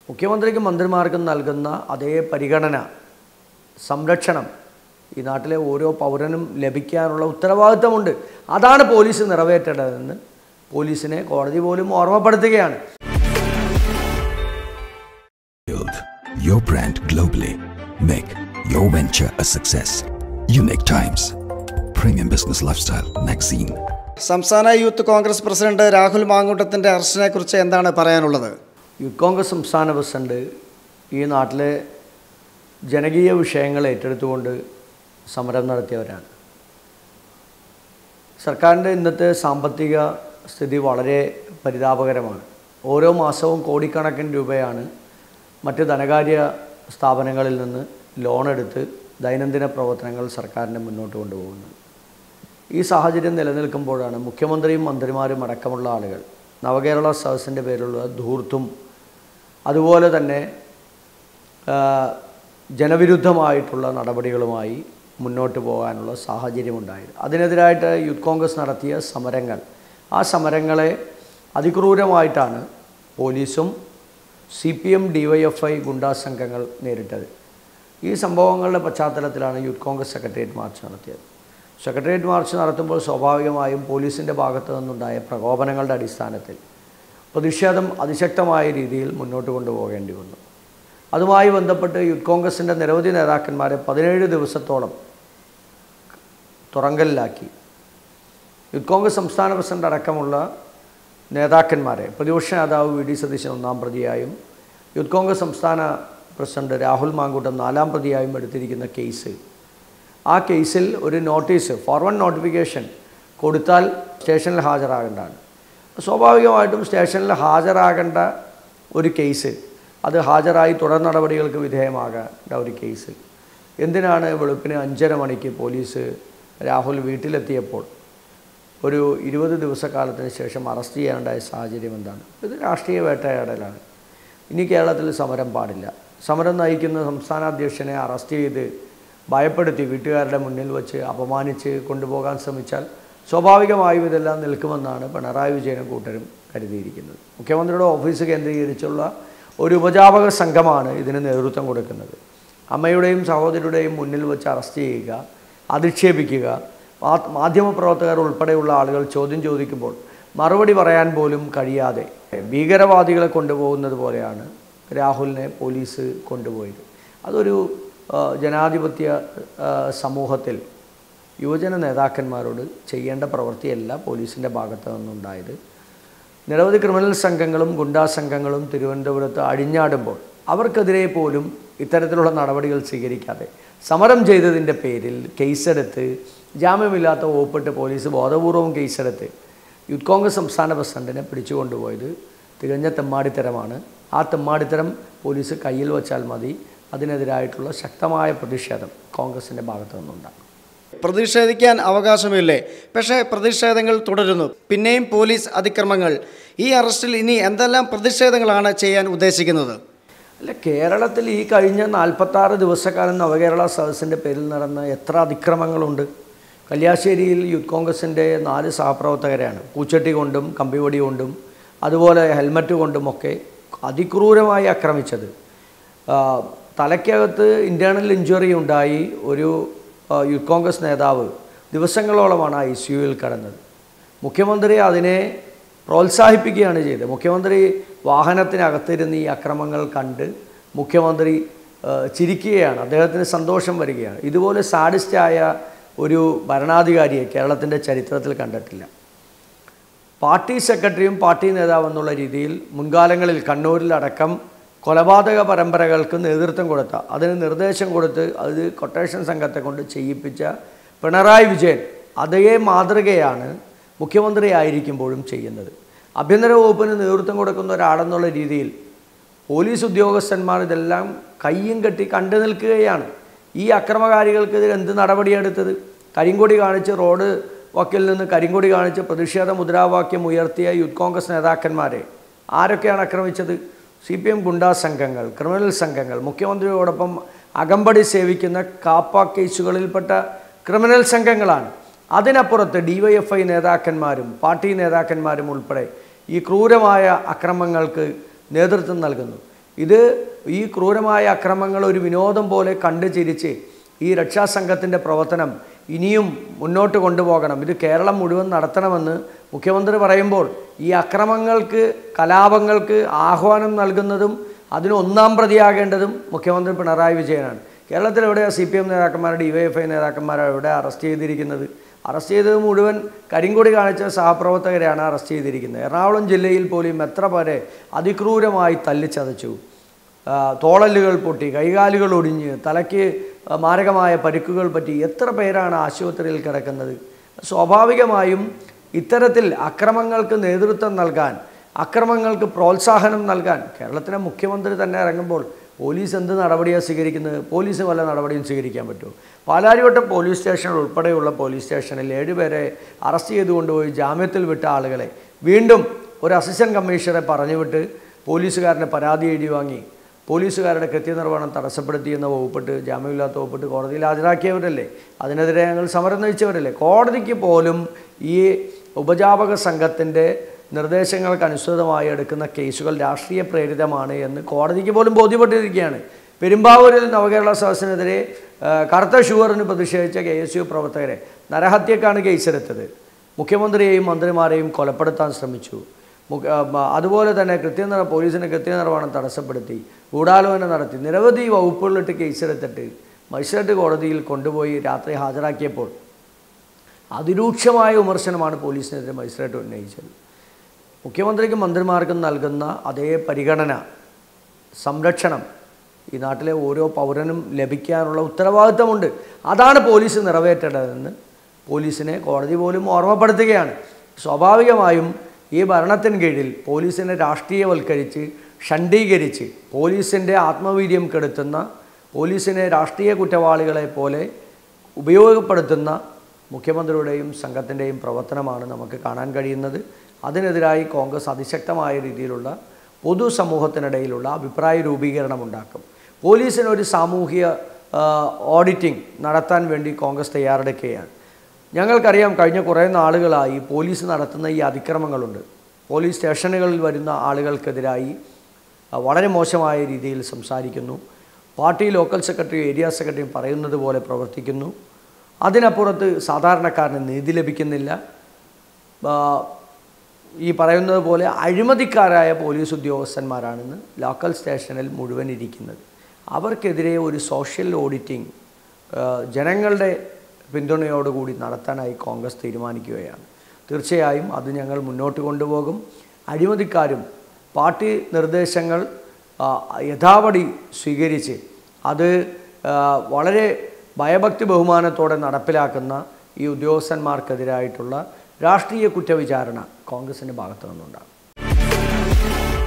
മുഖ്യമന്ത്രിക്കും മന്ത്രിമാർക്കും നൽകുന്ന അതേ പരിഗണന, സംരക്ഷണം ഈ നാട്ടിലെ ഓരോ പൗരനും ലഭിക്കാനുള്ള ഉത്തരവാദിത്തമുണ്ട്. അതാണ് പോലീസ് നിറവേറ്റേണ്ടതെന്ന് പോലീസിനെ കോടതി പോലും ഓർമ്മപ്പെടുത്തുകയാണ്. Build your brand globally. Make your venture a success. Unique Times, Premium Business Lifestyle Magazine. സംസ്ഥാന യൂത്ത് കോൺഗ്രസ് പ്രസിഡന്റ് രാഹുൽ മാങ്കൂട്ടത്തിൻ്റെ അറസ്റ്റിനെ കുറിച്ച് എന്താണ് പറയാനുള്ളത്? യൂത്ത് കോൺഗ്രസ് സംസ്ഥാന പ്രസിഡന്റ് ഈ നാട്ടിലെ ജനകീയ വിഷയങ്ങൾ ഏറ്റെടുത്തുകൊണ്ട് സമരം നടത്തിയവരാണ്. സർക്കാരിൻ്റെ ഇന്നത്തെ സാമ്പത്തിക സ്ഥിതി വളരെ പരിതാപകരമാണ്. ഓരോ മാസവും കോടിക്കണക്കിന് രൂപയാണ് മറ്റ് ധനകാര്യ സ്ഥാപനങ്ങളിൽ നിന്ന് ലോണെടുത്ത് ദൈനംദിന പ്രവർത്തനങ്ങൾ സർക്കാരിനെ മുന്നോട്ട് കൊണ്ടുപോകുന്നത്. ഈ സാഹചര്യം നിലനിൽക്കുമ്പോഴാണ് മുഖ്യമന്ത്രിയും മന്ത്രിമാരും അടക്കമുള്ള ആളുകൾ നവകേരള സദസ്സിൻ്റെ പേരിലുള്ള ധൂർത്തും അതുപോലെ തന്നെ ജനവിരുദ്ധമായിട്ടുള്ള നടപടികളുമായി മുന്നോട്ട് പോകാനുള്ള സാഹചര്യമുണ്ടായത്. അതിനെതിരായിട്ട് യൂത്ത് കോൺഗ്രസ് നടത്തിയ സമരങ്ങൾ, ആ സമരങ്ങളെ അതിക്രൂരമായിട്ടാണ് പോലീസും CPM DYFI ഗുണ്ടാ സംഘങ്ങൾ നേരിട്ടത്. ഈ സംഭവങ്ങളുടെ പശ്ചാത്തലത്തിലാണ് യൂത്ത് കോൺഗ്രസ് സെക്രട്ടേറിയറ്റ് മാർച്ച് നടത്തിയത്. സെക്രട്ടേറിയറ്റ് മാർച്ച് നടത്തുമ്പോൾ സ്വാഭാവികമായും പോലീസിൻ്റെ ഭാഗത്തു നിന്നുണ്ടായ പ്രകോപനങ്ങളുടെ അടിസ്ഥാനത്തിൽ പ്രതിഷേധം അതിശക്തമായ രീതിയിൽ മുന്നോട്ട് കൊണ്ടുപോകേണ്ടി വന്നു. അതുമായി ബന്ധപ്പെട്ട് യൂത്ത് കോൺഗ്രസിൻ്റെ നിരവധി നേതാക്കന്മാരെ 17 ദിവസത്തോളം തുറങ്കലിലാക്കി. യൂത്ത് കോൺഗ്രസ് സംസ്ഥാന പ്രസിഡന്റ് അടക്കമുള്ള നേതാക്കന്മാരെ പ്രതിപക്ഷ നേതാവ് VD സതീശൻ 1-ാം പ്രതിയായും യൂത്ത് കോൺഗ്രസ് സംസ്ഥാന പ്രസിഡന്റ് രാഹുൽ മാങ്കൂട്ടം 4-ാം പ്രതിയായും എടുത്തിരിക്കുന്ന കേസ്, ആ കേസിൽ ഒരു നോട്ടീസ്, ഫോർവേഡ് നോട്ടിഫിക്കേഷൻ കൊടുത്താൽ സ്റ്റേഷനിൽ ഹാജരാകേണ്ടതാണ്. സ്വാഭാവികമായിട്ടും സ്റ്റേഷനിൽ ഹാജരാകേണ്ട ഒരു കേസ്, അത് ഹാജരായി തുടർ നടപടികൾക്ക് വിധേയമാകേണ്ട ഒരു കേസ്, എന്തിനാണ് വെളുപ്പിന് 5:30 മണിക്ക് പോലീസ് രാഹുൽ വീട്ടിലെത്തിയപ്പോൾ ഒരു 20 ദിവസക്കാലത്തിന് ശേഷം അറസ്റ്റ് ചെയ്യാനുണ്ടായ സാഹചര്യം എന്താണ്? ഇത് രാഷ്ട്രീയ വേട്ടയാടലാണ്. ഇനി കേരളത്തിൽ സമരം പാടില്ല. സമരം നയിക്കുന്ന സംസ്ഥാന അധ്യക്ഷനെ അറസ്റ്റ് ചെയ്ത് ഭയപ്പെടുത്തി വീട്ടുകാരുടെ മുന്നിൽ വച്ച് അപമാനിച്ച് കൊണ്ടുപോകാൻ ശ്രമിച്ചാൽ സ്വാഭാവികമായും ഇതെല്ലാം നിൽക്കുമെന്നാണ് പിണറായി വിജയനും കൂട്ടരും കരുതിയിരിക്കുന്നത്. മുഖ്യമന്ത്രിയുടെ ഓഫീസ് കേന്ദ്രീകരിച്ചുള്ള ഒരു ഉപജാപക സംഘമാണ് ഇതിന് നേതൃത്വം കൊടുക്കുന്നത്. അമ്മയുടെയും സഹോദരിയുടെയും മുന്നിൽ വെച്ച് അറസ്റ്റ് ചെയ്യുക, അധിക്ഷേപിക്കുക, മാധ്യമപ്രവർത്തകർ ഉൾപ്പെടെയുള്ള ആളുകൾ ചോദ്യം ചോദിക്കുമ്പോൾ മറുപടി പറയാൻ പോലും കഴിയാതെ ഭീകരവാദികളെ കൊണ്ടുപോകുന്നത് പോലെയാണ് രാഹുലിനെ പോലീസ് കൊണ്ടുപോയത്. അതൊരു ജനാധിപത്യ സമൂഹത്തിൽ യുവജന നേതാക്കന്മാരോട് ചെയ്യേണ്ട പ്രവൃത്തിയല്ല പോലീസിൻ്റെ ഭാഗത്തു നിന്നുണ്ടായത്. നിരവധി ക്രിമിനൽ സംഘങ്ങളും ഗുണ്ടാ സംഘങ്ങളും തിരുവനന്തപുരത്ത് അഴിഞ്ഞാടുമ്പോൾ അവർക്കെതിരെ പോലും ഇത്തരത്തിലുള്ള നടപടികൾ സ്വീകരിക്കാതെ സമരം ചെയ്തതിൻ്റെ പേരിൽ കേസെടുത്ത് ജാമ്യമില്ലാത്ത വകുപ്പിട്ട് പോലീസ് ബോധപൂർവം കേസെടുത്ത് യൂത്ത് കോൺഗ്രസ് സംസ്ഥാന പ്രസിഡന്റിനെ പിടിച്ചുകൊണ്ടുപോയത് തികഞ്ഞ തെമ്മാടിത്തരമാണ്. ആ തെമ്മാടിത്തരം പോലീസ് കയ്യിൽ വച്ചാൽ മതി. അതിനെതിരായിട്ടുള്ള ശക്തമായ പ്രതിഷേധം കോൺഗ്രസിൻ്റെ ഭാഗത്തു നിന്നുണ്ടാകും. പ്രതിഷേധിക്കാൻ അവകാശമില്ലേ? പക്ഷേ പ്രതിഷേധങ്ങൾ തുടരുന്നു. പിന്നെയും പോലീസ് അതിക്രമങ്ങൾ. ഈ അറസ്റ്റിൽ ഇനി എന്തെല്ലാം പ്രതിഷേധങ്ങളാണ് ചെയ്യാൻ ഉദ്ദേശിക്കുന്നത്? അല്ല, കേരളത്തിൽ ഈ കഴിഞ്ഞ 46 ദിവസക്കാലം നവകേരള സദസ്സിൻ്റെ പേരിൽ നടന്ന എത്ര അതിക്രമങ്ങളുണ്ട്. കല്യാശ്ശേരിയിൽ യൂത്ത് കോൺഗ്രസിൻ്റെ 4 സഹപ്രവർത്തകരെയാണ് പൂച്ചട്ടി കൊണ്ടും കമ്പിവടി കൊണ്ടും അതുപോലെ ഹെൽമറ്റ് കൊണ്ടുമൊക്കെ അതിക്രൂരമായി ആക്രമിച്ചത്. തലയ്ക്കകത്ത് ഇൻറ്റേർണൽ ഇഞ്ചുറി ഉണ്ടായി ഒരു യൂത്ത് കോൺഗ്രസ് നേതാവ് ദിവസങ്ങളോളമാണ് ICUവിൽ കിടന്നത്. മുഖ്യമന്ത്രി അതിനെ പ്രോത്സാഹിപ്പിക്കുകയാണ് ചെയ്തത്. മുഖ്യമന്ത്രി വാഹനത്തിനകത്തിരുന്ന് ഈ അക്രമങ്ങൾ കണ്ട് മുഖ്യമന്ത്രി ചിരിക്കുകയാണ്. അദ്ദേഹത്തിന് സന്തോഷം വരികയാണ്. ഇതുപോലെ സാഡിസ്റ്റായ ഒരു ഭരണാധികാരിയെ കേരളത്തിൻ്റെ ചരിത്രത്തിൽ കണ്ടിട്ടില്ല. പാർട്ടി സെക്രട്ടറിയും പാർട്ടി നേതാവെന്നുള്ള രീതിയിൽ മുൻകാലങ്ങളിൽ കണ്ണൂരിലടക്കം കൊലപാതക പരമ്പരകൾക്ക് നേതൃത്വം കൊടുത്ത, അതിന് നിർദ്ദേശം കൊടുത്ത് അത് കൊട്ടേഷൻ സംഘത്തെ കൊണ്ട് ചെയ്യിപ്പിച്ച പിണറായി വിജയൻ അതേ മാതൃകയാണ് മുഖ്യമന്ത്രി ആയിരിക്കുമ്പോഴും ചെയ്യുന്നത്. ആഭ്യന്തര വകുപ്പിന് നേതൃത്വം കൊടുക്കുന്ന ഒരാളെന്നുള്ള രീതിയിൽ പോലീസ് ഉദ്യോഗസ്ഥന്മാർ ഇതെല്ലാം കയ്യും കെട്ടി കണ്ടു നിൽക്കുകയാണ്. ഈ അക്രമകാരികൾക്കെതിരെ എന്ത് നടപടിയെടുത്തത്? കരിങ്കൊടി കാണിച്ച് റോഡ് വക്കിൽ നിന്ന് കരിങ്കൊടി കാണിച്ച് പ്രതിഷേധ മുദ്രാവാക്യം ഉയർത്തിയ യൂത്ത് കോൺഗ്രസ് നേതാക്കന്മാരെ ആരൊക്കെയാണ് ആക്രമിച്ചത്? CPM ഗുണ്ടാ സംഘങ്ങൾ, ക്രിമിനൽ സംഘങ്ങൾ, മുഖ്യമന്ത്രിയോടൊപ്പം അകമ്പടി സേവിക്കുന്ന കാപ്പ കേസുകളിൽപ്പെട്ട ക്രിമിനൽ സംഘങ്ങളാണ്. അതിനപ്പുറത്ത് DYFI നേതാക്കന്മാരും പാർട്ടി നേതാക്കന്മാരും ഉൾപ്പെടെ ഈ ക്രൂരമായ അക്രമങ്ങൾക്ക് നേതൃത്വം നൽകുന്നു. ഇത് ഈ ക്രൂരമായ അക്രമങ്ങൾ ഒരു വിനോദം പോലെ കണ്ടു ചിരിച്ച് ഈ രക്ഷാസംഘത്തിൻ്റെ പ്രവർത്തനം ഇനിയും മുന്നോട്ട് കൊണ്ടുപോകണം. ഇത് കേരളം മുഴുവൻ നടത്തണമെന്ന് മുഖ്യമന്ത്രി പറയുമ്പോൾ ഈ അക്രമങ്ങൾക്ക്, കലാപങ്ങൾക്ക് ആഹ്വാനം നൽകുന്നതും അതിന് ഒന്നാം പ്രതിയാകേണ്ടതും മുഖ്യമന്ത്രി പിണറായി വിജയനാണ്. കേരളത്തിൽ എവിടെയാണ് CPM നേതാക്കന്മാരുടെ, DYFI നേതാക്കന്മാരെ എവിടെ അറസ്റ്റ് ചെയ്തിരിക്കുന്നത്? അറസ്റ്റ് ചെയ്തത് മുഴുവൻ കരിങ്കൊടി കാണിച്ച സഹപ്രവർത്തകരെയാണ് അറസ്റ്റ് ചെയ്തിരിക്കുന്നത്. എറണാകുളം ജില്ലയിൽ പോലും എത്ര പേരെ അതിക്രൂരമായി തല്ലിച്ചതച്ചു, തോളലുകൾ പൊട്ടി, കൈകാലുകൾ ഒടിഞ്ഞ്, തലയ്ക്ക് മാരകമായ പരിക്കുകൾ പറ്റി എത്ര പേരാണ് ആശുപത്രിയിൽ കിടക്കുന്നത്? സ്വാഭാവികമായും ഇത്തരത്തിൽ അക്രമങ്ങൾക്ക് നേതൃത്വം നൽകാൻ, അക്രമങ്ങൾക്ക് പ്രോത്സാഹനം നൽകാൻ കേരളത്തിലെ മുഖ്യമന്ത്രി തന്നെ ഇറങ്ങുമ്പോൾ പോലീസ് എന്ത് നടപടിയാണ് സ്വീകരിക്കുന്നത്? പോലീസ് വല്ല നടപടിയും സ്വീകരിക്കാൻ പറ്റുമോ? പാലാരിവട്ടം പോലീസ് സ്റ്റേഷൻ ഉൾപ്പെടെയുള്ള പോലീസ് സ്റ്റേഷനിൽ 7 പേരെ അറസ്റ്റ് ചെയ്തുകൊണ്ടുപോയി ജാമ്യത്തിൽ വിട്ട ആളുകളെ വീണ്ടും ഒരു അസിസ്റ്റൻറ്റ് കമ്മീഷണറെ പറഞ്ഞുവിട്ട് പോലീസുകാരനെ പരാതി എഴുതി വാങ്ങി പോലീസുകാരുടെ കൃത്യനിർവഹണം തടസ്സപ്പെടുത്തിയെന്ന വകുപ്പിട്ട്, ജാമ്യമില്ലാത്ത വകുപ്പിട്ട് കോടതിയിൽ ഹാജരാക്കിയവരല്ലേ? അതിനെതിരെ ഞങ്ങൾ സമരം നയിച്ചവരല്ലേ? കോടതിക്ക് പോലും ഈ ഉപജാപക സംഘത്തിൻ്റെ നിർദ്ദേശങ്ങൾക്കനുസൃതമായി എടുക്കുന്ന കേസുകൾ രാഷ്ട്രീയ പ്രേരിതമാണ് എന്ന് കോടതിക്ക് പോലും ബോധ്യപ്പെട്ടിരിക്കുകയാണ്. പെരുമ്പാവൂരിൽ നവകേരള സദസ്സിനെതിരെ കറുത്ത ഷുവറിന് പ്രതിഷേധിച്ച KSU പ്രവർത്തകരെ നരഹത്യക്കാണ് കേസെടുത്തത്. മുഖ്യമന്ത്രിയെയും മന്ത്രിമാരെയും കൊലപ്പെടുത്താൻ ശ്രമിച്ചു. അതുപോലെ തന്നെ പോലീസിൻ്റെ കൃത്യനിർവഹണം തടസ്സപ്പെടുത്തി, ഗൂഢാലോചന നടത്തി, നിരവധി വകുപ്പുകളിലിട്ട് കേസെടുത്തിട്ട് മജിസ്ട്രേറ്റ് കോടതിയിൽ കൊണ്ടുപോയി രാത്രി ഹാജരാക്കിയപ്പോൾ അതിരൂക്ഷമായ വിമർശനമാണ് പോലീസിനെതിരെ മജിസ്ട്രേറ്റ് ഉന്നയിച്ചത്. മുഖ്യമന്ത്രിക്കും മന്ത്രിമാർക്കും നൽകുന്ന അതേ പരിഗണന, സംരക്ഷണം ഈ നാട്ടിലെ ഓരോ പൗരനും ലഭിക്കാനുള്ള ഉത്തരവാദിത്തമുണ്ട്. അതാണ് പോലീസ് നിറവേറ്റേണ്ടതെന്ന് പോലീസിനെ കോടതി പോലും ഓർമ്മപ്പെടുത്തുകയാണ്. സ്വാഭാവികമായും ഈ ഭരണത്തിന് കീഴിൽ പോലീസിനെ രാഷ്ട്രീയവൽക്കരിച്ച്, ഷണ്ഡീകരിച്ച്, പോലീസിൻ്റെ ആത്മവീര്യം കെടുത്തുന്ന, പോലീസിനെ രാഷ്ട്രീയ കുറ്റവാളികളെ പോലെ ഉപയോഗപ്പെടുത്തുന്ന മുഖ്യമന്ത്രിയുടെയും സംഘത്തിൻ്റെയും പ്രവർത്തനമാണ് നമുക്ക് കാണാൻ കഴിയുന്നത്. അതിനെതിരായി കോൺഗ്രസ് അതിശക്തമായ രീതിയിലുള്ള പൊതുസമൂഹത്തിനിടയിലുള്ള അഭിപ്രായ രൂപീകരണം ഉണ്ടാക്കും. പോലീസിനൊരു സാമൂഹിക ഓഡിറ്റിംഗ് നടത്താൻ വേണ്ടി കോൺഗ്രസ് തയ്യാറെടുക്കുകയാണ്. ഞങ്ങൾക്കറിയാം, കഴിഞ്ഞ കുറേ നാളുകളായി പോലീസ് നടത്തുന്ന ഈ അതിക്രമങ്ങളുണ്ട്. പോലീസ് സ്റ്റേഷനുകളിൽ വരുന്ന ആളുകൾക്കെതിരായി വളരെ മോശമായ രീതിയിൽ സംസാരിക്കുന്നു. പാർട്ടി ലോക്കൽ സെക്രട്ടറി, ഏരിയ സെക്രട്ടറിയും പറയുന്നത് പോലെ പ്രവർത്തിക്കുന്നു. അതിനപ്പുറത്ത് സാധാരണക്കാരന് നീതി ലഭിക്കുന്നില്ല. ഈ പറയുന്നത് പോലെ അഴിമതിക്കാരായ പോലീസ് ഉദ്യോഗസ്ഥന്മാരാണെന്ന് ലോക്കൽ സ്റ്റേഷനിൽ മുഴുവൻ ഇരിക്കുന്നത്. അവർക്കെതിരെ ഒരു സോഷ്യൽ ഓഡിറ്റിംഗ് ജനങ്ങളുടെ പിന്തുണയോടുകൂടി നടത്താനായി കോൺഗ്രസ് തീരുമാനിക്കുകയാണ്. തീർച്ചയായും അത് ഞങ്ങൾ മുന്നോട്ട് കൊണ്ടുപോകും. അഴിമതിക്കാരും പാർട്ടി നിർദ്ദേശങ്ങൾ യഥാപടി സ്വീകരിച്ച് അത് വളരെ ഭയഭക്തി ബഹുമാനത്തോടെ നടപ്പിലാക്കുന്ന ഈ ഉദ്യോഗസ്ഥന്മാർക്കെതിരായിട്ടുള്ള രാഷ്ട്രീയ കുറ്റവിചാരണ കോൺഗ്രസിൻ്റെ ഭാഗത്തു നിന്നുണ്ടാകും.